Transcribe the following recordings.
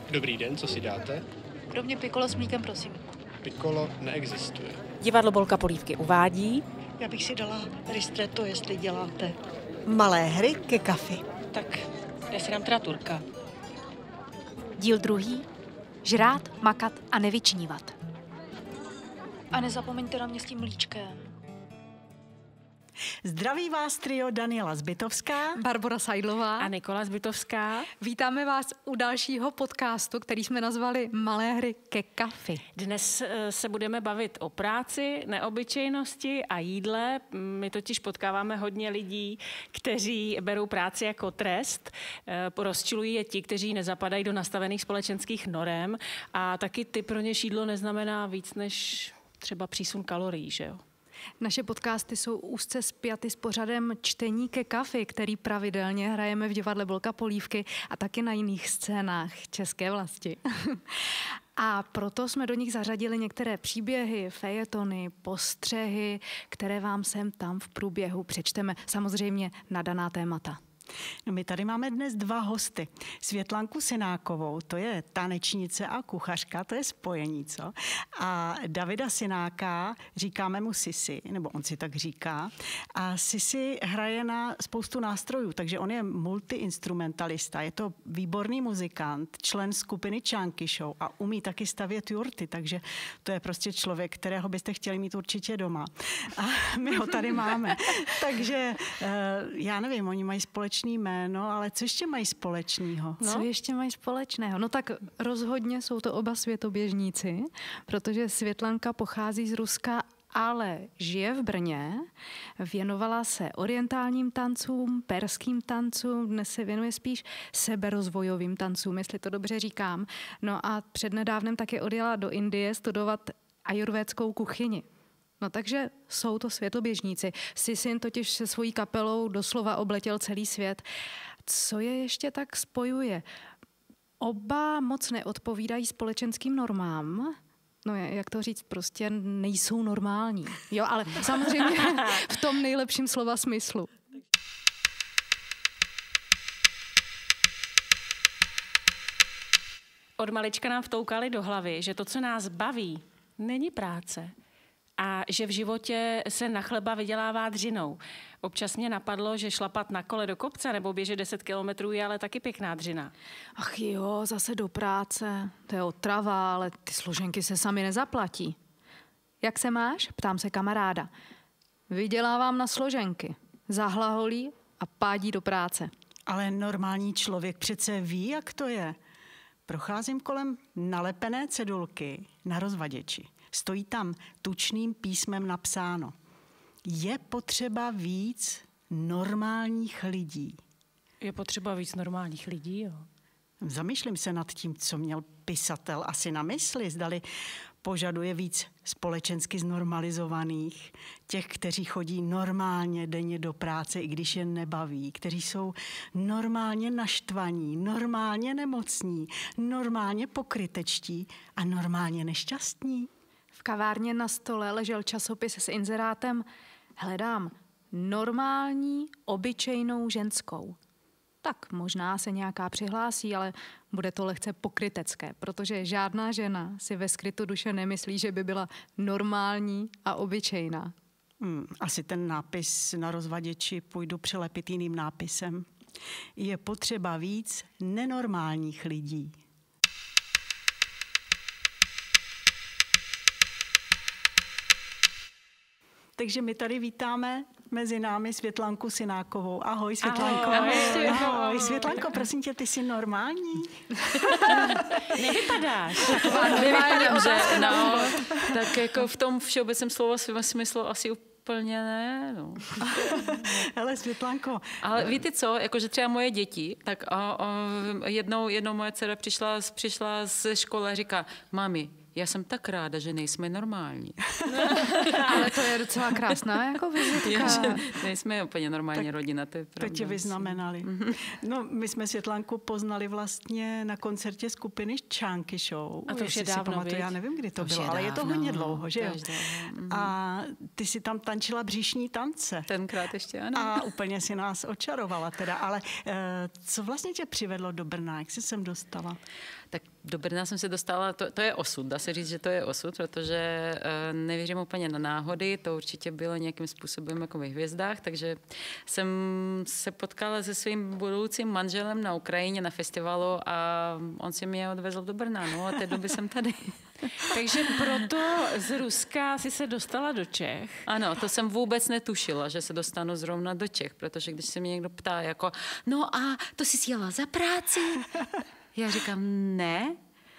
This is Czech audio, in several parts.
Dobrý den, co si dáte? Pro mě pikolo s mlíkem, prosím. Piccolo neexistuje. Divadlo Bolka Polívky uvádí Já bych si dala ristretto, jestli děláte. Malé hry ke kafi. Tak já si dám teda Turka. Díl druhý. Žrát, makat a nevyčnívat. A nezapomeňte na mě s tím mlíčkem. Zdraví vás trio Daniela Zbytovská, Barbora Sajdlová. a Nikola Zbytovská. Vítáme vás u dalšího podcastu, který jsme nazvali Malé hry ke kafi. Dnes se budeme bavit o práci, neobyčejnosti a jídle. My totiž potkáváme hodně lidí, kteří berou práci jako trest. Rozčilují je ti, kteří nezapadají do nastavených společenských norem a taky ty pro ně jídlo neznamená víc než třeba přísun kalorií, že jo? Naše podcasty jsou úzce spjaty s pořadem Čtení ke kafi, který pravidelně hrajeme v divadle Bolka Polívky a taky na jiných scénách české vlasti. A proto jsme do nich zařadili některé příběhy, fejetony, postřehy, které vám sem tam v průběhu přečteme, samozřejmě na daná témata. No, my tady máme dnes dva hosty. Světlanku Synákovou, to je tanečnice a kuchařka, to je spojení, co? A Davida Synáka, říkáme mu Sisi, nebo on si tak říká. A Sisi hraje na spoustu nástrojů, takže on je multiinstrumentalista, je to výborný muzikant, člen skupiny Čánky Show a umí taky stavět jurty, takže to je prostě člověk, kterého byste chtěli mít určitě doma. A my ho tady máme. Takže já nevím, oni mají společný jméno, ale co ještě mají společného? No? Co ještě mají společného? No tak rozhodně jsou to oba světoběžníci, protože Světlanka pochází z Ruska, ale žije v Brně, věnovala se orientálním tancům, perským tancům, dnes se věnuje spíš seberozvojovým tancům, jestli to dobře říkám. No a přednedávnem taky odjela do Indie studovat ajurvédskou kuchyni. No takže jsou to světoběžníci. Sisin totiž se svojí kapelou doslova obletěl celý svět. Co je ještě tak spojuje? Oba moc neodpovídají společenským normám. No jak to říct, prostě nejsou normální. Jo, ale samozřejmě v tom nejlepším slova smyslu. Od malička nám vtoukali do hlavy, že to, co nás baví, není práce. A že v životě se na chleba vydělává dřinou. Občas mě napadlo, že šlapat na kole do kopce nebo běžet 10 kilometrů je ale taky pěkná dřina. Ach jo, zase do práce. To je otrava, ale ty složenky se sami nezaplatí. Jak se máš? Ptám se kamaráda. Vydělávám na složenky. Zahlaholí a pádí do práce. Ale normální člověk přece ví, jak to je. Procházím kolem nalepené cedulky na rozvaděči. Stojí tam tučným písmem napsáno: je potřeba víc normálních lidí. Je potřeba víc normálních lidí, jo. Zamýšlím se nad tím, co měl pisatel asi na mysli. Zdali požaduje víc společensky znormalizovaných, těch, kteří chodí normálně denně do práce, i když je nebaví, kteří jsou normálně naštvaní, normálně nemocní, normálně pokrytečtí a normálně nešťastní. V kavárně na stole ležel časopis s inzerátem: hledám normální, obyčejnou ženskou. Tak možná se nějaká přihlásí, ale bude to lehce pokrytecké, protože žádná žena si ve skrytu duše nemyslí, že by byla normální a obyčejná. Asi ten nápis na rozvaděči půjdu přilepit jiným nápisem. Je potřeba víc nenormálních lidí. Takže my tady vítáme mezi námi Světlanku Synákovou. Ahoj, Světlanko. Ahoj. Ahoj. Světlanko, prosím tě, ty jsi normální? Nevypadáš. No, tak jako v tom všeobecném slova smyslu asi úplně ne, no. Hele, Světlanko. Ale víte co, jakože třeba moje děti, tak jednou moje dcera přišla ze školy a říká: mami, já jsem tak ráda, že nejsme normální. Ale to je docela krásná jako vizitka. Nejsme úplně normální tak rodina, to je pravda. To tě vyznamenali. No, my jsme Světlanku poznali vlastně na koncertě skupiny Čánky Show. A to už je dávno, já nevím, kdy to bylo, ale je to hodně dlouho, že jo? A ty si tam tančila břišní tance. Tenkrát ještě, ano. A úplně si nás očarovala teda. Ale co vlastně tě přivedlo do Brna? Jak jsi sem dostala? Tak do Brna jsem se dostala, to je osud, dá se říct, že to je osud, protože nevěřím úplně na náhody, to určitě bylo nějakým způsobem jako ve hvězdách, takže jsem se potkala se svým budoucím manželem na Ukrajině na festivalu a on si mě odvezl do Brna, no a té doby jsem tady. Takže proto z Ruska si se dostala do Čech. Ano, to jsem vůbec netušila, že se dostanu zrovna do Čech, protože když se mě někdo ptá jako, no a to jsi jela za práci? Já říkám, ne.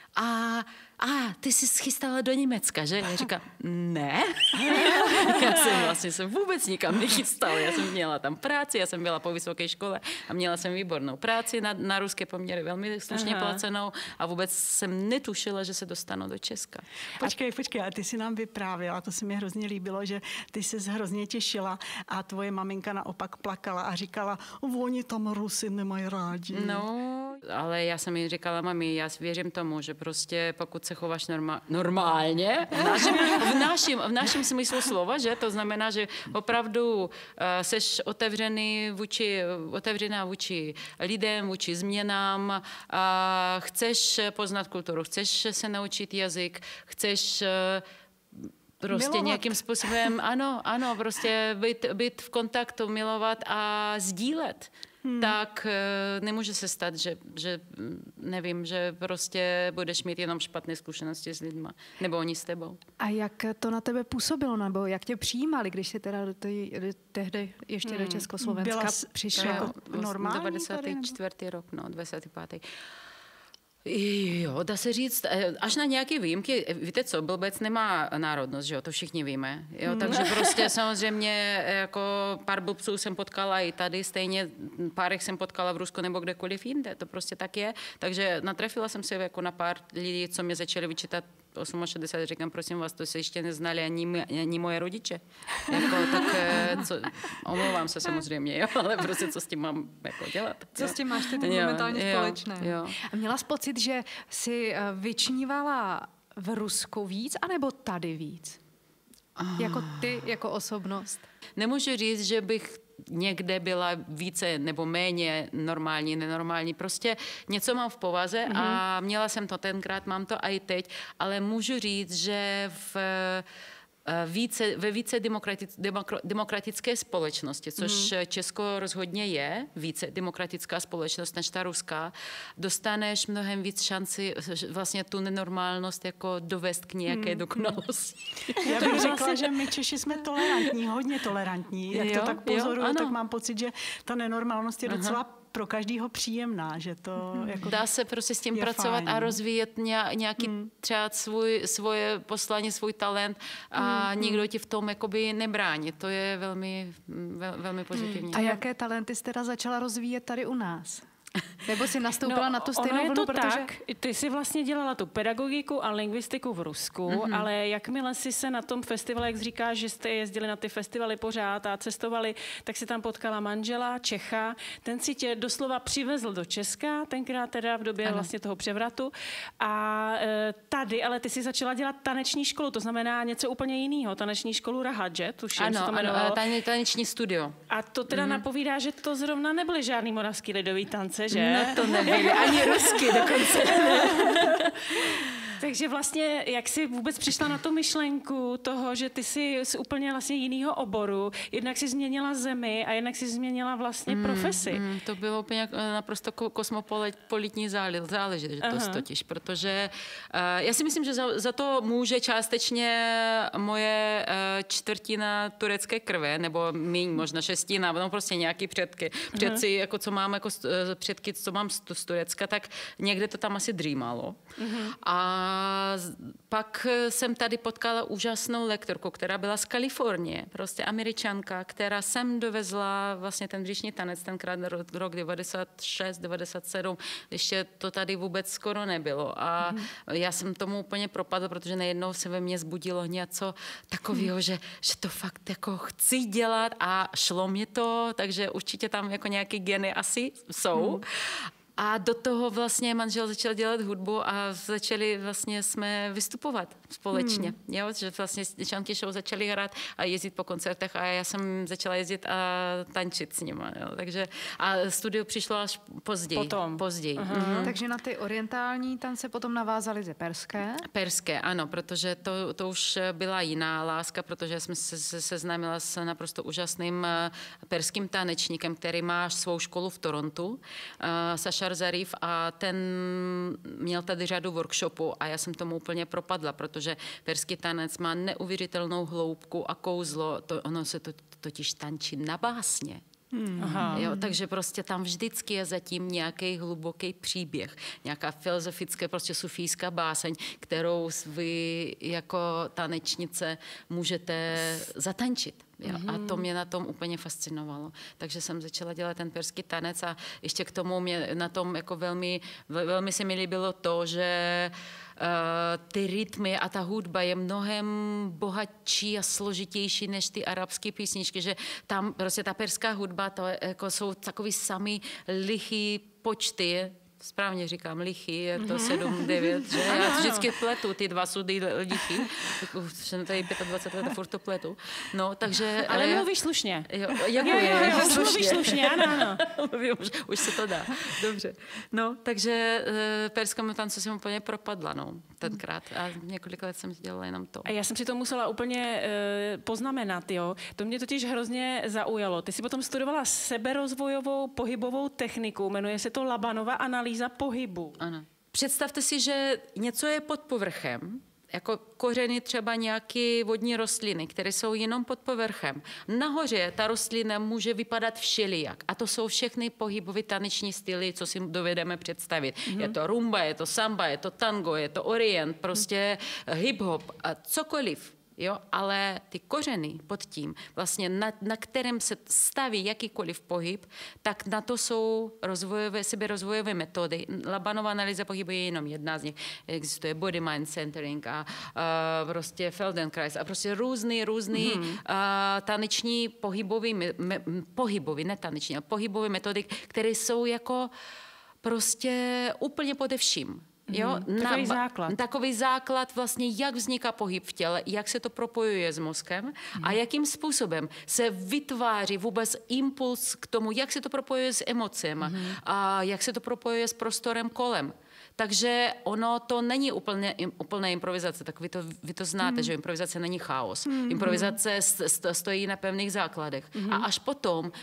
A ty jsi schystala do Německa, že? Já říkám, ne. Já jsem vlastně se vůbec nikam nechystala. Já jsem měla tam práci, já jsem byla po vysoké škole a měla jsem výbornou práci na ruské poměry, velmi slušně placenou a vůbec jsem netušila, že se dostanu do Česka. Počkej, a ty si nám vyprávěla, to se mi hrozně líbilo, že ty se hrozně těšila a tvoje maminka naopak plakala a říkala, oni tam Rusy nemají rádi. No, ale já jsem jí říkala, mami, já věřím tomu, že prostě pokud se chováš normálně, v našem smyslu slova, že to znamená, že opravdu seš otevřená vůči lidem, vůči změnám, chceš poznat kulturu, chceš se naučit jazyk, chceš prostě milovat. Nějakým způsobem, ano, prostě být v kontaktu, milovat a sdílet. Tak nemůže se stát, že nevím, že prostě budeš mít jenom špatné zkušenosti s lidma, nebo oni s tebou. A jak to na tebe působilo, nebo jak tě přijímali, když jsi teda tehdy ještě do Československa přišla? Jako normální 94. rok, 25. Jo, dá se říct, až na nějaké výjimky, víte co, blbec nemá národnost, že jo, to všichni víme, jo, takže prostě samozřejmě jako pár blbců jsem potkala i tady, stejně párech jsem potkala v Rusku nebo kdekoliv jinde, to prostě tak je, takže natrefila jsem se jako na pár lidí, co mě začali vyčítat 68, říkám, prosím vás, to se ještě neznali ani moje rodiče. Jako, tak omlouvám se samozřejmě, jo, ale prostě co s tím mám jako dělat. Co s tím máš ty momentálně společné? Jo. A měla jsi pocit, že jsi vyčnívala v Rusku víc, anebo tady víc? Jako ty, jako osobnost? Nemůžu říct, že bych někde byla více nebo méně normální, nenormální. Prostě něco mám v povaze a měla jsem to tenkrát, mám to i teď, ale můžu říct, že ve více demokratické společnosti, což Česko rozhodně je, více demokratická společnost než ta ruská, dostaneš mnohem víc šanci vlastně tu nenormálnost jako dovést k nějaké dokonalosti. Já bych řekla, že my Češi jsme tolerantní, hodně tolerantní. Jak to tak pozoruju, tak mám pocit, že ta nenormálnost je docela pro každýho příjemná, že to jako dá se prostě s tím pracovat fajn. A rozvíjet nějaký třeba svoje poslání, svůj talent a nikdo ti v tom jakoby nebrání. To je velmi, velmi pozitivní. A jaké talenty jsi teda začala rozvíjet tady u nás? Nebo jsi nastoupila na tu stejnou vlnu, protože... tak, ty jsi vlastně dělala tu pedagogiku a lingvistiku v Rusku, ale jakmile jsi se na tom festivalu, jak říkáš, že jste jezdili na ty festivaly pořád a cestovali, tak si tam potkala manžela, Čecha, ten si tě doslova přivezl do Česka, tenkrát teda v době vlastně toho převratu a tady, ale ty si začala dělat taneční školu, to znamená něco úplně jiného, taneční školu Rahadže, tuším, se to jmenovalo. Taneční studio. A to teda napovídá, že to zrovna nebyly žádný moravský lidový tance, že? No to nebyly, ani rusky dokonce. Takže vlastně, jak jsi vůbec přišla na tu myšlenku toho, že ty jsi z úplně vlastně jiného oboru, jednak si změnila zemi a jednak si změnila vlastně profesi. To bylo úplně naprosto kosmopolitní záležitost totiž, protože já si myslím, že za to může částečně moje čtvrtina turecké krve, nebo míň, možná šestina, no prostě nějaký předci, jako co mám jako předky, co mám z Turecka, tak někde to tam asi dřímalo. A pak jsem tady potkala úžasnou lektorku, která byla z Kalifornie, prostě Američanka, která sem dovezla vlastně ten břišní tanec, tenkrát rok 96, 97, ještě to tady vůbec skoro nebylo. A já jsem tomu úplně propadla, protože najednou se ve mně zbudilo něco takového, že to fakt jako chci dělat a šlo mě to, takže určitě tam jako nějaké geny asi jsou. A do toho vlastně manžel začal dělat hudbu a začali vlastně jsme vystupovat společně. Jo? Že vlastně Chunky Show začali hrát a jezdit po koncertech a já jsem začala jezdit a tančit s nimi. Takže a studio přišlo až později. Později. Takže na ty orientální tance potom navázaly ze perské? Perské, ano, protože to už byla jiná láska, protože jsem se seznámila s naprosto úžasným perským tanečníkem, který má svou školu v Torontu, Sashar Zarif, a ten měl tady řadu workshopů a já jsem tomu úplně propadla, protože perský tanec má neuvěřitelnou hloubku a kouzlo, ono se to totiž tančí na básně. Jo, takže prostě tam vždycky je zatím nějaký hluboký příběh, nějaká filozofická, prostě sufijská báseň, kterou vy jako tanečnice můžete zatančit. Jo, a to mě na tom úplně fascinovalo. Takže jsem začala dělat ten perský tanec a ještě k tomu mě na tom jako velmi se mi líbilo to, že ty rytmy a ta hudba je mnohem bohatší a složitější než ty arabské písničky, že tam prostě ta perská hudba, to jako jsou takový samý lichý počty, správně říkám, lichý, je to 7, 9, že? Já vždycky pletu, ty dva sudy lichý. Jsem tady 25 let a furt to pletu. No, takže... Ale mluvíš slušně. Jo, mluvíš slušně, ano. už se to dá. Dobře. No, takže perskému tancu jsem úplně propadla, no, tenkrát. A několik let jsem dělala jenom to. A já jsem si to musela úplně poznamenat, jo. To mě totiž hrozně zaujalo. Ty jsi potom studovala seberozvojovou pohybovou techniku, jmenuje se to Labanova analýza pohybu. Ano. Představte si, že něco je pod povrchem, jako kořeny třeba nějaké vodní rostliny, které jsou jenom pod povrchem. Nahoře ta rostlina může vypadat všelijak. A to jsou všechny pohybové taneční styly, co si dovedeme představit. Je to rumba, je to samba, je to tango, je to orient, prostě hip-hop a cokoliv. Jo, ale ty kořeny pod tím, vlastně na kterém se staví jakýkoliv pohyb, tak na to jsou seberozvojové metody. Labanova analýza pohybu je jenom jedna z nich. Existuje body mind centering a prostě Feldenkrais a prostě různý taneční pohybový, ne taneční, ale pohybové metody, které jsou jako prostě úplně pode vším. Jo? Takový základ vlastně, jak vzniká pohyb v těle, jak se to propojuje s mozkem a jakým způsobem se vytváří vůbec impuls k tomu, jak se to propojuje s emocemi a jak se to propojuje s prostorem kolem. Takže ono to není úplná improvizace, tak vy to znáte, že improvizace není chaos. Improvizace stojí na pevných základech. A až potom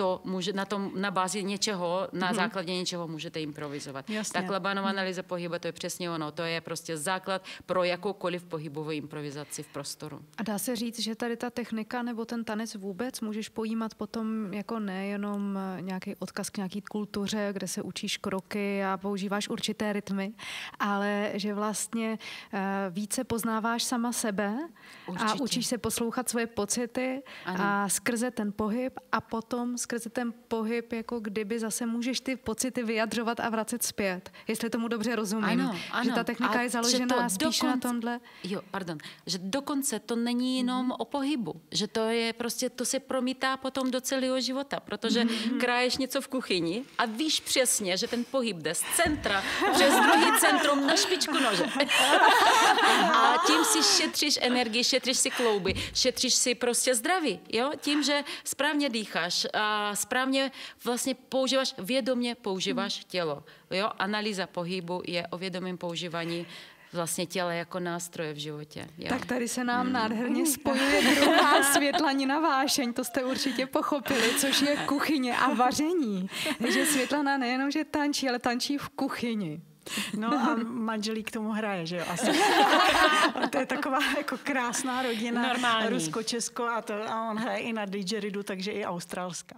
na bázi něčeho, na základě něčeho můžete improvizovat. Jasně. Tak Labanova analýza pohybu, to je přesně ono. To je prostě základ pro jakoukoliv pohybovou improvizaci v prostoru. A dá se říct, že tady ta technika nebo ten tanec vůbec můžeš pojímat potom jako nejenom nějaký odkaz k nějaký kultuře, kde se učíš kroky a používáš určité rytmy, ale že vlastně více poznáváš sama sebe. Určitě. A učíš se poslouchat svoje pocity a skrze ten pohyb a potom skrze ten pohyb jako kdyby zase můžeš ty pocity vyjadřovat a vracet zpět. Jestli tomu dobře rozumím. Ano. Že ta technika je založená spíš na tomhle. Jo, pardon. Že dokonce to není jenom o pohybu. Že to je prostě, to se promítá potom do celého života, protože kraješ něco v kuchyni a víš přesně, že ten pohyb jde z centra přes druhý centrum na špičku nože. A tím si šetříš energii, šetříš si klouby, šetříš si prostě zdraví, jo? Tím, že správně dýcháš a správně vlastně vědomě používáš tělo, jo? Analýza pohybu je o vědomém používání vlastně těla jako nástroje v životě. Jo. Tak tady se nám nádherně spojuje druhá Světlanina vášeň, to jste určitě pochopili, což je kuchyně a vaření. Takže Světlana nejenom, že tančí, ale tančí v kuchyni. No a manželí k tomu hraje, že jo? Asi. To je taková jako krásná rodina. Normální. Rusko-Česko a on hraje i na didgeridu, takže i australská.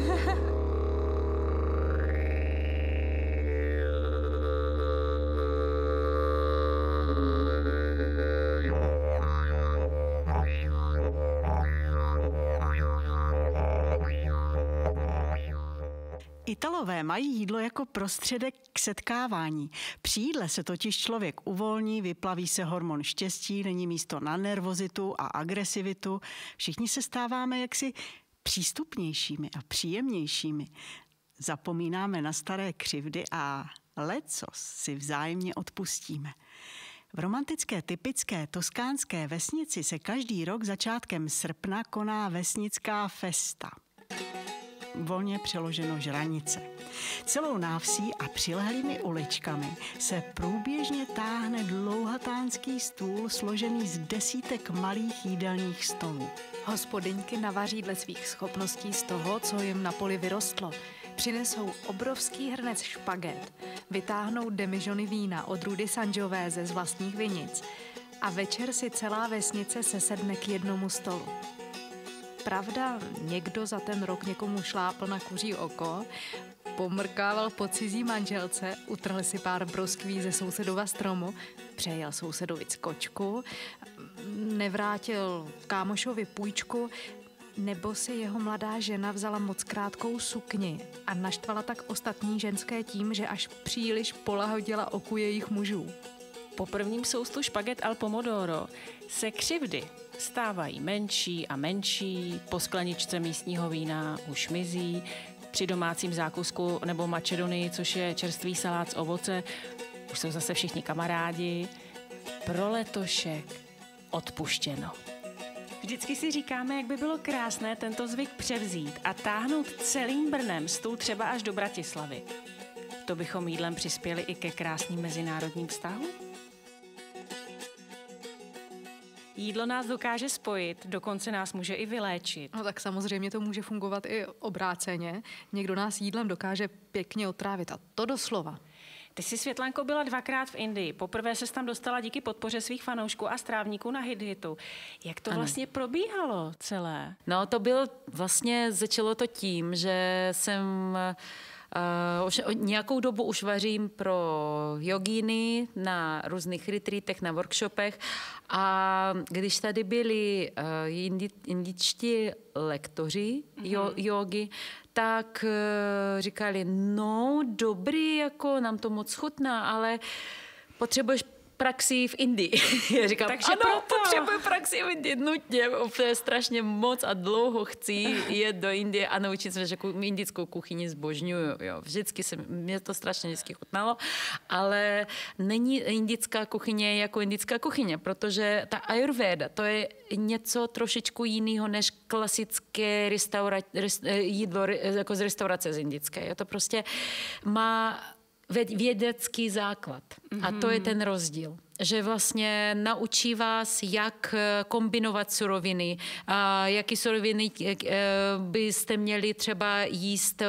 Italové mají jídlo jako prostředek k setkávání. Při jídle se totiž člověk uvolní, vyplaví se hormon štěstí, není místo na nervozitu a agresivitu. Všichni se stáváme jaksi přístupnějšími a příjemnějšími. zapomínáme na staré křivdy a lecos si vzájemně odpustíme. V romantické typické toskánské vesnici se každý rok začátkem srpna koná vesnická festa. Volně přeloženo žranice. Celou návsí a přilehlými uličkami se průběžně táhne dlouhatánský stůl složený z desítek malých jídelních stolů. Hospodyňky navaří dle svých schopností z toho, co jim na poli vyrostlo. Přinesou obrovský hrnec špaget, vytáhnou demižony vína odrůdy Sangiovese z vlastních vinic a večer si celá vesnice sesedne k jednomu stolu. Pravda, někdo za ten rok někomu šlápl na kuří oko, pomrkával po cizí manželce, utrhl si pár broskví ze sousedova stromu, přejel sousedovi kočku, nevrátil kámošovi půjčku, nebo si jeho mladá žena vzala moc krátkou sukni a naštvala tak ostatní ženské tím, že až příliš polahodila oku jejich mužů. Po prvním soustu špaget al pomodoro se křivdy stávají menší a menší, po skleničce místního vína už mizí, při domácím zákusku nebo mačedonii, což je čerstvý salát z ovoce, už jsou zase všichni kamarádi. Pro letošek odpuštěno. Vždycky si říkáme, jak by bylo krásné tento zvyk převzít a táhnout celým Brnem stůl třeba až do Bratislavy. To bychom jídlem přispěli i ke krásným mezinárodním vztahům? Jídlo nás dokáže spojit, dokonce nás může i vyléčit. No tak samozřejmě to může fungovat i obráceně. Někdo nás jídlem dokáže pěkně otrávit a to doslova. Ty jsi, Světlanko, byla 2krát v Indii. Poprvé ses tam dostala díky podpoře svých fanoušků a strávníků na Hit-Hitu. Jak to vlastně probíhalo celé? No to bylo vlastně, začalo to tím, že jsem už nějakou dobu už vařím pro jogíny na různých retreatech, na workshopech a když tady byli indičtí lektoři jogy, tak říkali, no dobrý, jako nám to moc chutná, ale potřebuješ praxi v Indii. Já říkám, takže ano, potřebuji praxi v Indii nutně, úplně strašně moc a dlouho chci jet do Indie a naučit se, že indickou kuchyni zbožňuju. Jo. Vždycky mě to strašně vždycky chutnalo, ale není indická kuchyně jako indická kuchyně, protože ta ayurveda, to je něco trošičku jiného než klasické jídlo jako z restaurace z indické. Jo. To prostě má vědecký základ. A to je ten rozdíl. Že vlastně naučí vás, jak kombinovat suroviny, jaký suroviny byste měli třeba jíst,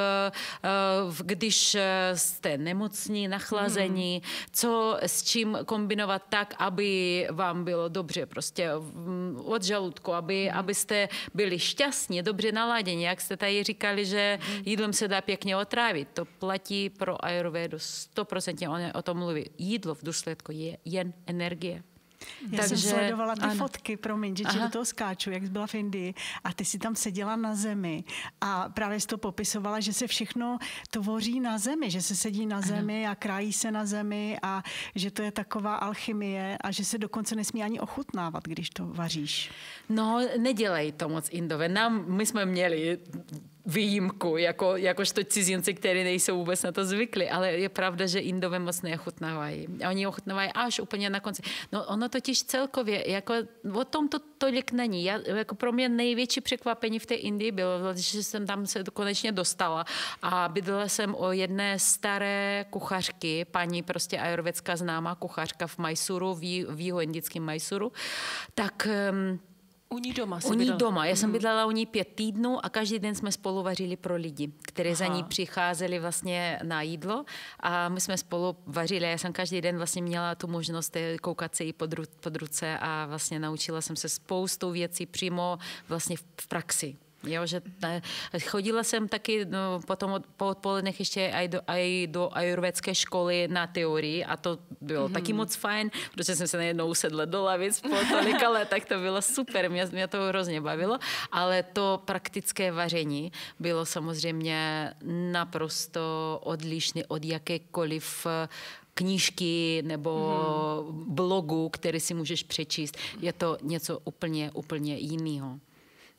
když jste nemocní, nachlazení, co s čím kombinovat tak, aby vám bylo dobře prostě od žaludku, abyste byli šťastní, dobře naladěni. Jak jste tady říkali, že jídlem se dá pěkně otrávit. To platí pro ayurvedu 100%. On o tom mluví. Jídlo v důsledku je jen energie. Já jsem sledovala ty fotky, promiň, že do toho skáču, jak jsi byla v Indii a ty si tam seděla na zemi a právě jsi to popisovala, že se všechno tvoří na zemi, že se sedí na zemi a krájí se na zemi a že to je taková alchymie a že se dokonce nesmí ani ochutnávat, když to vaříš. No, nedělej to moc Indové. My jsme měli výjimku, jakožto cizinci, kteří nejsou vůbec na to zvyklí, ale je pravda, že Indové moc neochutnávají. Oni ochutnávají až úplně na konci. No ono totiž celkově, jako o tom to tolik není. Jako pro mě největší překvapení v té Indii bylo, že jsem tam se konečně dostala a bydlela jsem o jedné staré kuchařky, paní prostě ajurvedská známá kuchařka v Mysuru, v jihoindickém Mysuru, tak u ní doma. Doma. Já jsem bydlela u ní 5 týdnů a každý den jsme spolu vařili pro lidi, kteří za ní přicházeli vlastně na jídlo a my jsme spolu vařili. Já jsem každý den vlastně měla tu možnost koukat se jí pod ruce a vlastně naučila jsem se spoustu věcí přímo vlastně v praxi. Jo, že chodila jsem taky potom po odpolednech ještě aj do ajurvedské školy na teorii a to bylo taky moc fajn, protože jsem se najednou usedla do lavic po tolika letech, to bylo super, mě to hrozně bavilo, ale to praktické vaření bylo samozřejmě naprosto odlišné od jakékoliv knížky nebo blogu, který si můžeš přečíst. Je to něco úplně jiného.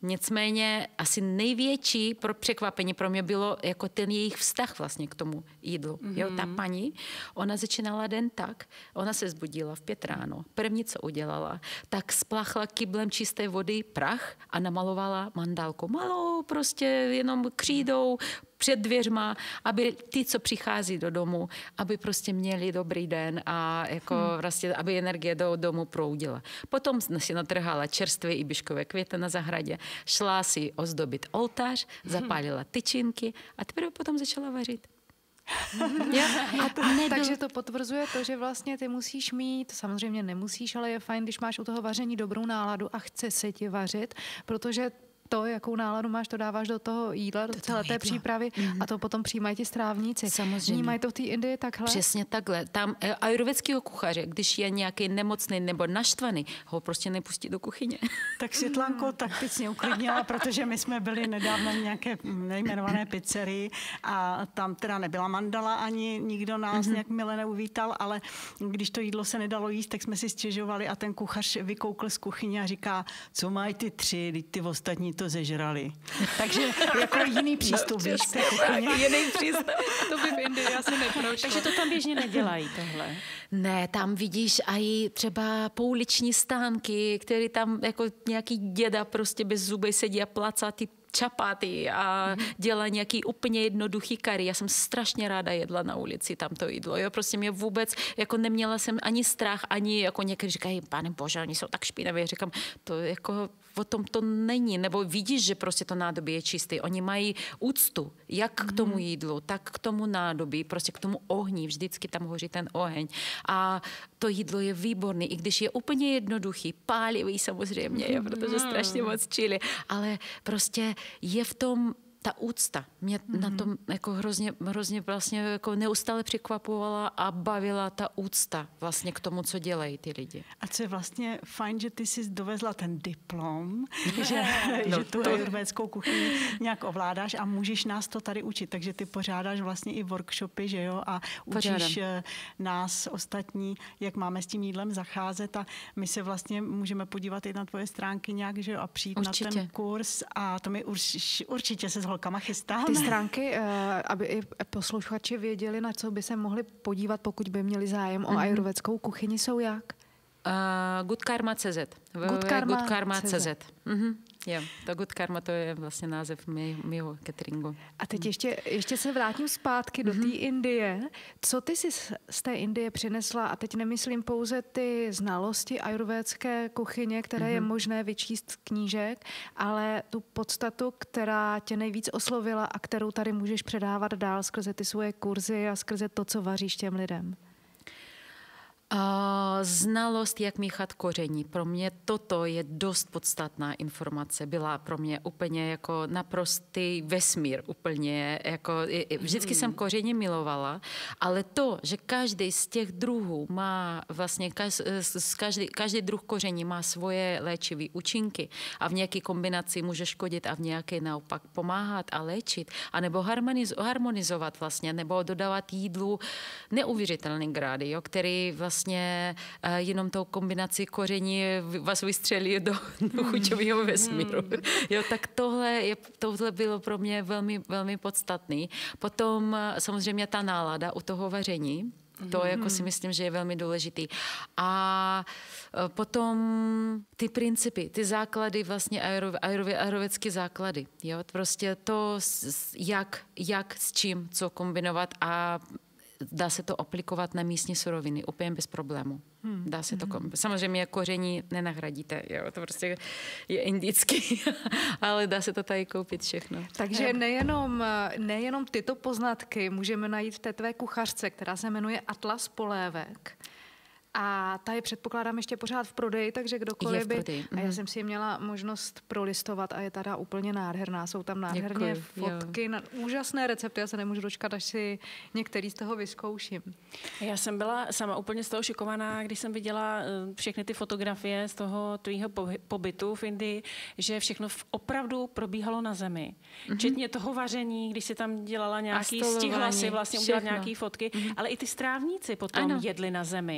Nicméně asi největší překvapení pro mě bylo jako ten jejich vztah vlastně k tomu jídlu. Jo, ta paní, ona začínala den tak, ona se zbudila v 5 ráno. První, co udělala, tak spláchla kyblem čisté vody prach a namalovala mandálku. Malou, prostě jenom křídou před dvěřma, aby ty, co přichází do domu, aby prostě měli dobrý den a jako vlastně, aby energie do domu proudila. Potom si natrhala čerstvé ibiškové květy na zahradě, šla si ozdobit oltář, zapálila tyčinky a teprve potom začala vařit. Takže to potvrzuje to, že vlastně ty musíš mít, samozřejmě nemusíš, ale je fajn, když máš u toho vaření dobrou náladu a chce se ti vařit, protože to, jakou náladu máš, to dáváš do toho jídla, do celé té přípravy a to potom přijímají ti strávníci. Samozřejmě. Vnímají to v té Indii takhle? Přesně takhle. Tam ajurvédského kuchaře, když je nějaký nemocný nebo naštvaný, ho prostě nepustí do kuchyně. Tak Světlanko tak teď mě uklidnila, protože my jsme byli nedávno v nějaké nejmenované pizzerii a tam teda nebyla mandala, ani nikdo nás nějak mile neuvítal, ale když to jídlo se nedalo jíst, tak jsme si stěžovali a ten kuchař vykoukl z kuchyně a říká, co mají ty 3, teď ty ostatní to zežrali. Takže jako jiný přístup, víš, té kuchyně. Jiný přístup. To by v Indii asi neprošlo. Takže to tam běžně nedělají tohle. Ne, tam vidíš i třeba pouliční stánky, který tam jako nějaký děda prostě bez zuby sedí a placá ty čapaty a dělá nějaký úplně jednoduchý kari. Já jsem strašně ráda jedla na ulici tam to jídlo. Jo, prostě mě vůbec, jako neměla jsem ani strach, ani jako někdy říkají, pane bože, oni jsou tak špinaví. Říkám, to jako o tom to není. Nebo vidíš, že prostě to nádobí je čistý. Oni mají úctu, jak k tomu jídlu, tak k tomu nádobí, prostě k tomu ohni. Vždycky tam hoří ten oheň. A to jídlo je výborné, i když je úplně jednoduchý, pálivý samozřejmě, jo, protože strašně moc čili. Ale prostě je v tom ta úcta. Mě na tom jako hrozně vlastně jako neustále překvapovala a bavila ta úcta vlastně k tomu, co dělají ty lidi. A co je vlastně fajn, že ty jsi dovezla ten diplom, že tu ajurvédskou kuchyni nějak ovládáš a můžeš nás to tady učit. Takže ty pořádáš vlastně i workshopy, že jo, a učíš nás ostatní, jak máme s tím jídlem zacházet a my se vlastně můžeme podívat i na tvoje stránky nějak, že jo, a přijít na ten kurz a to my určitě se s holkama chystáme. Ty stránky, aby i posluchači věděli, na co by se mohli podívat, pokud by měli zájem o ajurvédskou kuchyni, jsou jak? Goodkarma.cz. Goodkarma.cz. Jo, to Good Karma, to je vlastně název mého cateringu. A teď ještě se vrátím zpátky do té Indie. Co ty jsi z té Indie přinesla? A teď nemyslím pouze ty znalosti ajurvédské kuchyně, které je možné vyčíst z knížek, ale tu podstatu, která tě nejvíc oslovila a kterou tady můžeš předávat dál skrze ty svoje kurzy a skrze to, co vaříš těm lidem. Znalost, jak míchat koření. Pro mě toto je dost podstatná informace. Byla pro mě úplně jako naprostý vesmír. Úplně jako, vždycky jsem koření milovala, ale to, že každý z těch druhů má vlastně, každý druh koření má svoje léčivé účinky a v nějaké kombinaci může škodit a v nějaké naopak pomáhat a léčit, anebo harmonizovat vlastně, nebo dodávat jídlu neuvěřitelné grády, jo, který vlastně jenom tou kombinací koření vás vystřelí do chuťového vesmíru. Jo, tak tohle bylo pro mě velmi, velmi podstatný. Potom samozřejmě ta nálada u toho vaření, to jako si myslím, že je velmi důležitý. A potom ty principy, ty základy, vlastně ajurvédské základy. Jo? Prostě to, jak s čím, co kombinovat a dá se to aplikovat na místní suroviny úplně bez problému. Dá se to samozřejmě koření nenahradíte, jo, to prostě je indický, ale dá se to tady koupit všechno. Takže nejenom tyto poznatky můžeme najít v té tvé kuchařce, která se jmenuje Atlas Polévek. A ta je, předpokládám, ještě pořád v prodeji, takže kdokoliv by... A já jsem si ji měla možnost prolistovat a je teda úplně nádherná. Jsou tam nádherně fotky, úžasné recepty. Já se nemůžu dočkat, až si některý z toho vyzkouším. Já jsem byla sama úplně z toho šokovaná, když jsem viděla všechny ty fotografie z toho tvýho pobytu v Indii, že všechno opravdu probíhalo na zemi. Včetně toho vaření, když si tam dělala nějaký, stihla si vlastně udělat nějaké fotky, ale i ty strávníci potom jedli na zemi. Všechno.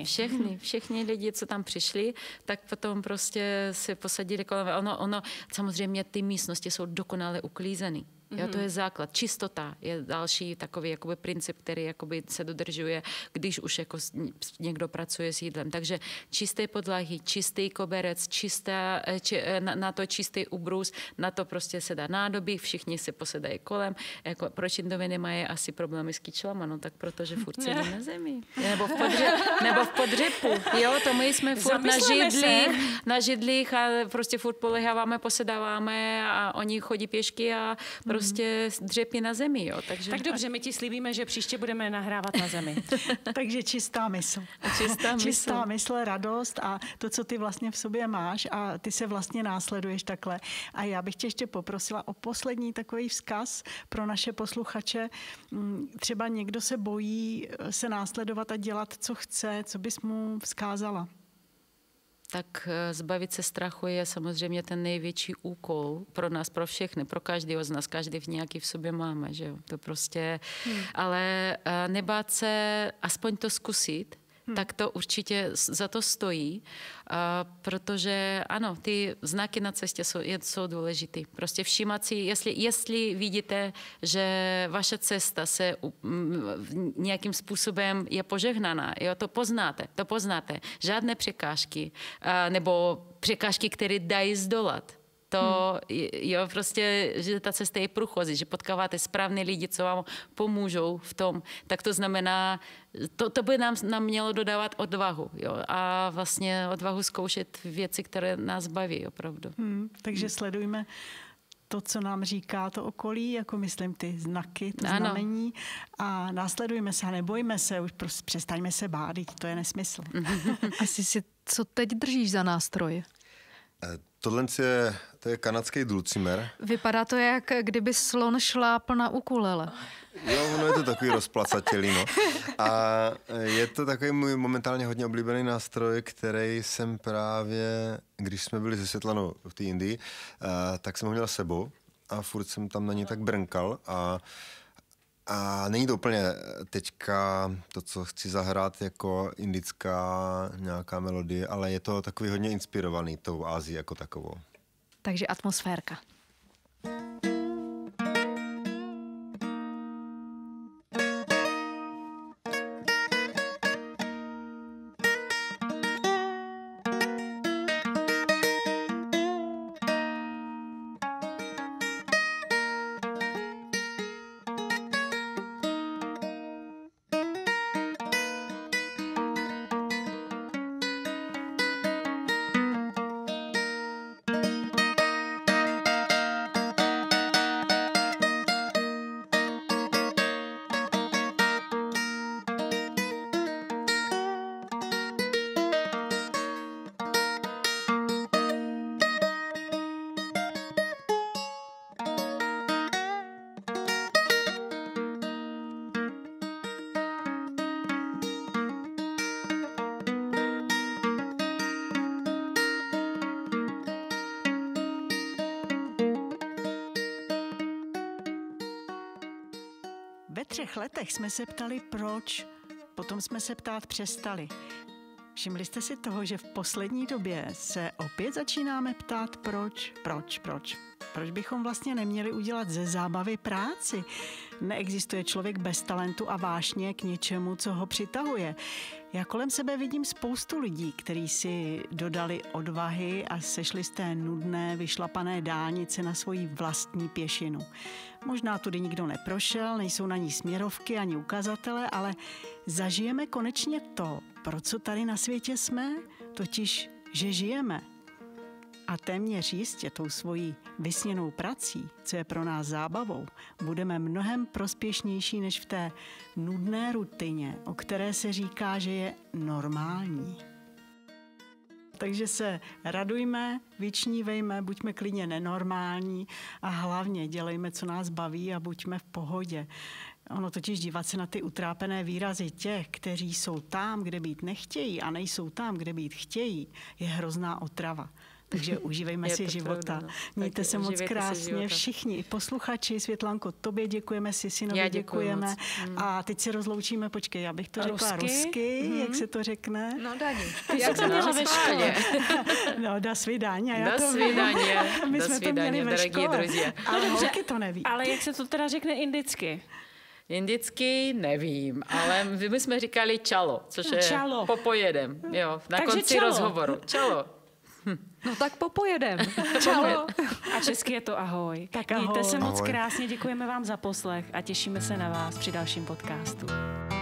Všichni lidi, co tam přišli, tak potom prostě se posadili kolem. Ono, samozřejmě ty místnosti jsou dokonale uklízený. Jo, to je základ. Čistota je další takový jakoby princip, který jakoby se dodržuje, když už jako někdo pracuje s jídlem. Takže čisté podlahy, čistý koberec, na to čistý ubrus, na to prostě se dá nádobí, všichni se posedají kolem. Jako, proč Indové nemají asi problémy s kyčlama? No tak protože furt sedí na zemi. Nebo v podřepu. Jo, to my jsme furt na židlích a prostě furt poleháváme, posedáváme a oni chodí pěšky a prostě dřepí na zemi, jo. Takže... Tak dobře, my ti slíbíme, že příště budeme nahrávat na zemi. Takže čistá mysl. Čistá mysl, radost a to, co ty vlastně v sobě máš a ty se vlastně následuješ takhle. A já bych tě ještě poprosila o poslední takový vzkaz pro naše posluchače. Třeba někdo se bojí se následovat a dělat, co chce, co bys mu vzkázala? Tak zbavit se strachu je samozřejmě ten největší úkol pro nás, pro všechny, pro každého z nás. Každý v nějaký v sobě máme, že jo? To prostě, ale nebát se aspoň to zkusit, tak to určitě za to stojí, protože ano, ty znaky na cestě jsou důležité. Prostě všímat si, jestli vidíte, že vaše cesta se nějakým způsobem je požehnaná, jo, to poznáte. Žádné překážky, nebo překážky, které dají zdolat. To, jo, prostě, že ta cesta je průchozí, že potkáváte správné lidi, co vám pomůžou v tom, tak to znamená, to by nám mělo dodávat odvahu, jo, a vlastně odvahu zkoušet věci, které nás baví, opravdu. Takže sledujme to, co nám říká to okolí, jako myslím ty znaky, to znamení a následujme se a nebojme se, už prostě přestaňme se bát, to je nesmysl. Asi si, co teď držíš za nástroj? Tohle to je kanadský dulcimer. Vypadá to, jak kdyby slon šlápl na ukulele. Jo, ono je to takový rozplacatělý, no. A je to takový můj momentálně hodně oblíbený nástroj, který jsem právě, když jsme byli se Světlanou v té Indii, tak jsem ho měl s sebou a furt jsem tam na něj tak brnkal a není to úplně teďka to, co chci zahrát jako indická nějaká melodie, ale je to takový hodně inspirovaný tou Ázií jako takovou. Takže atmosférka. Ve 3 letech jsme se ptali proč, potom jsme se ptát přestali. Všimli jste si toho, že v poslední době se opět začínáme ptát proč? Proč bychom vlastně neměli udělat ze zábavy práci? Neexistuje člověk bez talentu a vášně k něčemu, co ho přitahuje. Já kolem sebe vidím spoustu lidí, kteří si dodali odvahy a sešli z té nudné, vyšlapané dálnice na svoji vlastní pěšinu. Možná tudy nikdo neprošel, nejsou na ní směrovky ani ukazatele, ale zažijeme konečně to, pro co tady na světě jsme, totiž, že žijeme. A téměř jistě tou svojí vysněnou prací, co je pro nás zábavou, budeme mnohem prospěšnější než v té nudné rutině, o které se říká, že je normální. Takže se radujme, vyčnívejme, buďme klidně nenormální a hlavně dělejme, co nás baví a buďme v pohodě. Ono totiž dívat se na ty utrápené výrazy těch, kteří jsou tam, kde být nechtějí a nejsou tam, kde být chtějí, je hrozná otrava. Takže užívejme si života. Pravda, no. Mějte se moc krásně všichni. I posluchači, Světlanko, tobě děkujeme, Sisinovi děkujeme. A teď se rozloučíme, počkej, já bych to řekla rusky, jak se to řekne? No, Dani. Jak to měla ve škole? No, do svidania. Do svidania. My jsme to měli ve škole. Ale holky to neví. Ale jak se to teda řekne indicky? Indicky nevím, ale my jsme říkali čalo, což je popojedem. Jo, na takže konci rozhovoru. Čalo. No tak popojedem. Čau. A česky je to ahoj. Tak ahoj. Mějte se moc Ahoj. krásně, děkujeme vám za poslech a těšíme se na vás při dalším podcastu.